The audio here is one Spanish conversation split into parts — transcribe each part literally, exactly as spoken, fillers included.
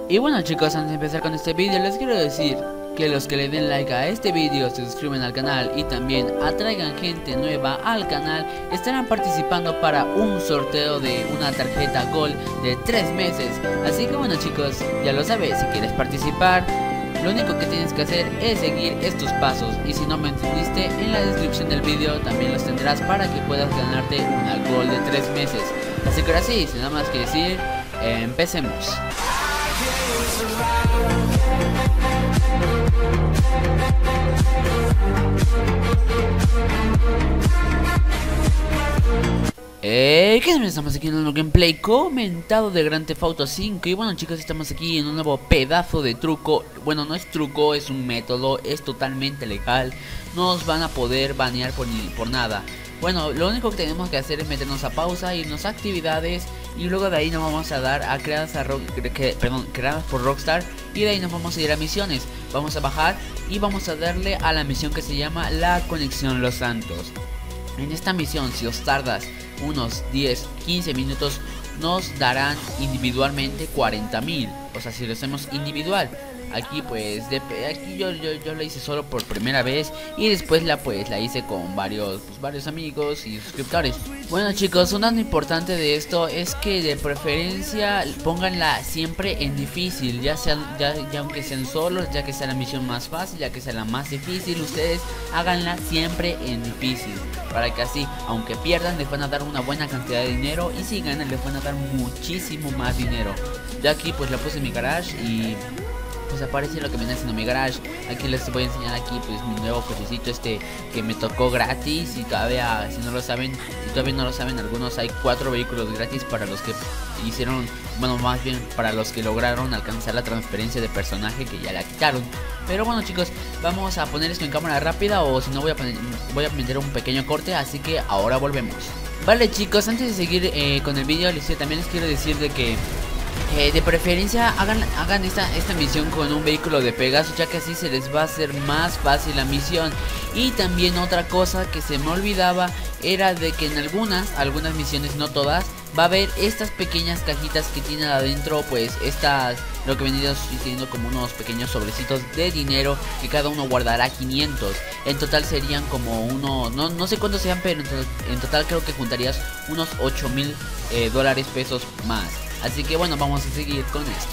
Y bueno chicos, antes de empezar con este vídeo les quiero decir que los que le den like a este vídeo, se suscriben al canal y también atraigan gente nueva al canal, estarán participando para un sorteo de una tarjeta Gold de tres meses. Así que bueno chicos, ya lo sabes, si quieres participar, lo único que tienes que hacer es seguir estos pasos. Y si no me entendiste, en la descripción del vídeo también los tendrás para que puedas ganarte una Gold de tres meses. Así que ahora sí, sin nada más que decir, eh, empecemos. Eh, ¿qué tal? Estamos aquí en un nuevo gameplay comentado de Grand Theft Auto cinco. Y bueno chicos, estamos aquí en un nuevo pedazo de truco. Bueno, no es truco, es un método, es totalmente legal. No nos van a poder banear por, ni, por nada. Bueno, lo único que tenemos que hacer es meternos a pausa, irnos a actividades, y luego de ahí nos vamos a dar a creadas, a rock, que, perdón, creadas por Rockstar. Y de ahí nos vamos a ir a misiones. Vamos a bajar y vamos a darle a la misión que se llama La Conexión Los Santos. En esta misión, si os tardas unos diez quince minutos, nos darán individualmente cuarenta mil. O sea, si lo hacemos individual. Aquí pues, de, aquí yo, yo, yo la hice solo por primera vez. Y después la pues la hice con varios, pues, varios amigos y suscriptores. Bueno chicos, un dato importante de esto es que de preferencia pónganla siempre en difícil. Ya sean, ya, ya aunque sean solos, ya que sea la misión más fácil, ya que sea la más difícil, ustedes háganla siempre en difícil, para que así, aunque pierdan, les van a dar una buena cantidad de dinero. Y si ganan, les van a dar muchísimo más dinero. Ya aquí pues la puse en mi garage y pues aparece lo que viene haciendo mi garage. Aquí les voy a enseñar aquí pues mi nuevo cochecito este que me tocó gratis. Y todavía, si no lo saben, si todavía no lo saben algunos, hay cuatro vehículos gratis para los que hicieron, bueno, más bien para los que lograron alcanzar la transferencia de personaje, que ya la quitaron. Pero bueno chicos, vamos a poner esto en cámara rápida, o si no voy a poner, voy a meter un pequeño corte. Así que ahora volvemos. Vale chicos, antes de seguir eh, con el vídeo, les, también les quiero decir de que Eh, de preferencia hagan, hagan esta, esta misión con un vehículo de Pegasus, ya que así se les va a hacer más fácil la misión. Y también otra cosa que se me olvidaba era de que en algunas, algunas misiones, no todas, va a haber estas pequeñas cajitas que tienen adentro, pues estas, lo que vendría siendo como unos pequeños sobrecitos de dinero, que cada uno guardará quinientos. En total serían como uno, no, no sé cuántos sean, pero en, to en total creo que juntarías unos ocho mil eh, dólares pesos más. Así que bueno, vamos a seguir con esto.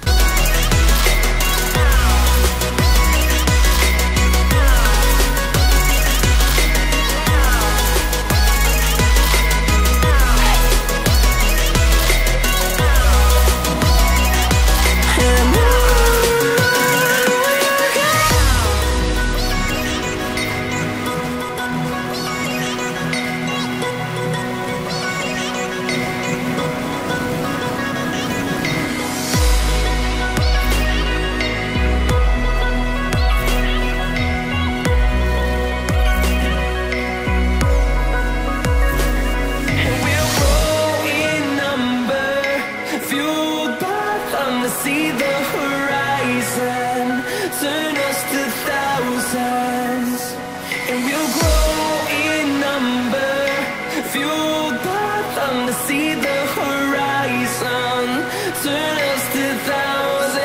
See the horizon, turn us to thousands, and we'll grow in number, fueled by thunder. See the horizon, turn us to thousands,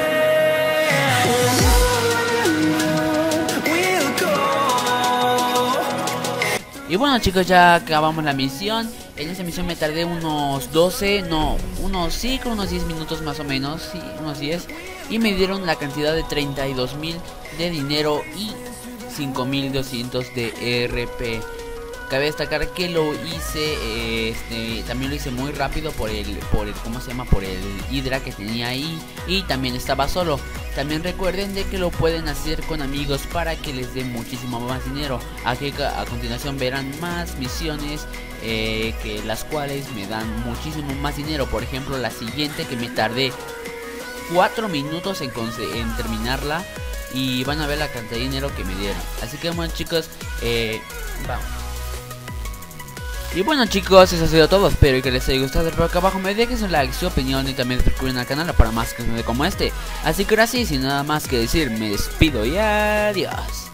and we'll go. Y bueno chicos, ya acabamos la misión. En esta misión me tardé unos doce, no, unos sí, con unos diez minutos más o menos, sí, unos diez. Y me dieron la cantidad de treinta y dos mil de dinero y cinco mil doscientos de E R P. Cabe destacar que lo hice, eh, este, también lo hice muy rápido por el, por el, ¿cómo se llama? Por el Hydra que tenía ahí. Y también estaba solo. También recuerden de que lo pueden hacer con amigos para que les den muchísimo más dinero. Aquí a continuación verán más misiones, eh, que las cuales me dan muchísimo más dinero. Por ejemplo, la siguiente, que me tardé cuatro minutos en, en terminarla, y van a ver la cantidad de dinero que me dieron. Así que bueno chicos, eh, vamos. Y bueno chicos, eso ha sido todo. Espero que les haya gustado. Por acá abajo me dejen su like, su opinión, y también se suscriben al canal para más contenido como este. Así que ahora sí, sin nada más que decir, me despido y adiós.